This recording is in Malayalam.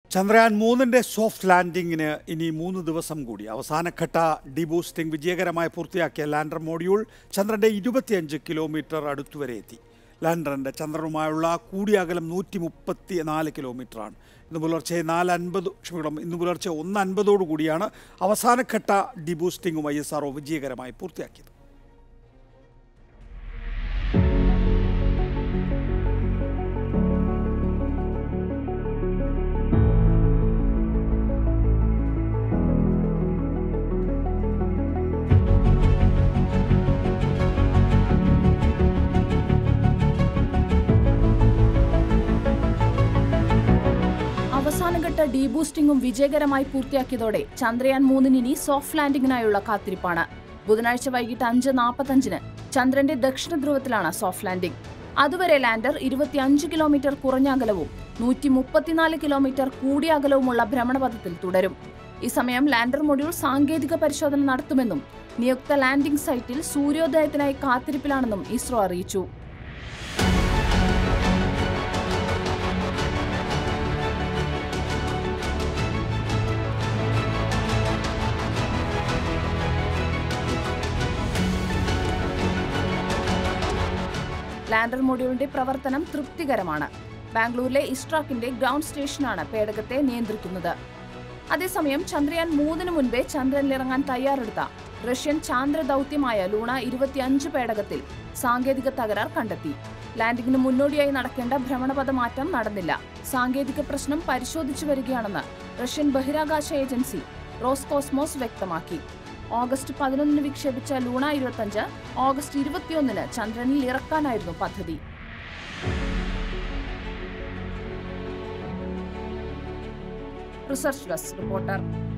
Chandrayaan 3 soft landing in ini 3 ദിവസം കൂടി അവസാനഘട്ട ഡീബൂസ്റ്റിംഗ് വിജയകരമായി പൂർത്തിയാക്കിയ ലാൻഡർ മൊഡ്യൂൾ ചന്ദ്രന്റെ 25 കിലോമീറ്റർ അടുത്ത് വരെ എത്തി. ലാൻഡറിന്റെ ചന്ദ്രനുമായുള്ള കൂടിയ അകലം 134 കിലോമീറ്റർ ആണ്. ഇന്ന് പുലർച്ചെ 1:50 കൂടിയാണ് അവസാനഘട്ട ഡീബൂസ്റ്റിംഗും ISRO വിജയകരമായി പൂർത്തിയാക്കിയത്. അവസാനഘട്ട ഡീബൂസ്റ്റിംഗും വിജയകരമായി പൂർത്തിയാക്കിയതോടെ ചന്ദ്രയാൻ 3 സോഫ്റ്റ് ലാൻഡിംഗിനായുള്ള കാത്തിരിപ്പാണ്. ബുധനാഴ്ച വൈകിട്ട് 5:45 ചന്ദ്രന്റെ ദക്ഷിണ ധ്രുവത്തിലാണ് സോഫ്റ്റ് ലാൻഡിംഗ്. അതുവരെ ലാൻഡർ 25 കിലോമീറ്റർ കുറഞ്ഞ അകലവും 134 കിലോമീറ്റർ കൂടിയ അകലവുമുള്ള ഭ്രമണപഥത്തിൽ തുടരും. ഈ സമയം ലാൻഡർ മൊഡ്യൂൾ സാങ്കേതിക പരിശോധന നടത്തുമെന്നും നിയുക്ത ലാൻഡിംഗ് സൈറ്റിൽ സൂര്യോദയത്തിനായി കാത്തിരിപ്പിലാണെന്നും ISRO അറിയിച്ചു. ലാൻഡർ മൊഡ്യൂളിന്റെ പ്രവർത്തനം തൃപ്തികരമാണ്. ബാംഗ്ലൂരിലെ ഇസ്ട്രാക്കിന്റെ ഗ്രൗണ്ട് സ്റ്റേഷനാണ് പേടകത്തെ നിയന്ത്രിക്കുന്നത്. അതേസമയം ചന്ദ്രയാൻ 3 മുൻപേ ചന്ദ്രനിലിറങ്ങാൻ തയ്യാറെടുത്ത റഷ്യൻ ചാന്ദ്ര ദൗത്യമായ ലൂണ 25 പേടകത്തിൽ സാങ്കേതിക തകരാർ കണ്ടെത്തി. ലാൻഡിംഗിന് മുന്നോടിയായി നടക്കേണ്ട ഭ്രമണപഥ മാറ്റം നടന്നില്ല. സാങ്കേതിക പ്രശ്നം പരിശോധിച്ചു വരികയാണെന്ന് റഷ്യൻ ബഹിരാകാശ ഏജൻസി റോസ്കോസ്മോസ് വ്യക്തമാക്കി. ഓഗസ്റ്റ് 11 വിക്ഷേപിച്ച ലൂണ 25 ഓഗസ്റ്റ് 21 ചന്ദ്രനിൽ ഇറക്കാനായിരുന്നു പദ്ധതി. Research desk reporter.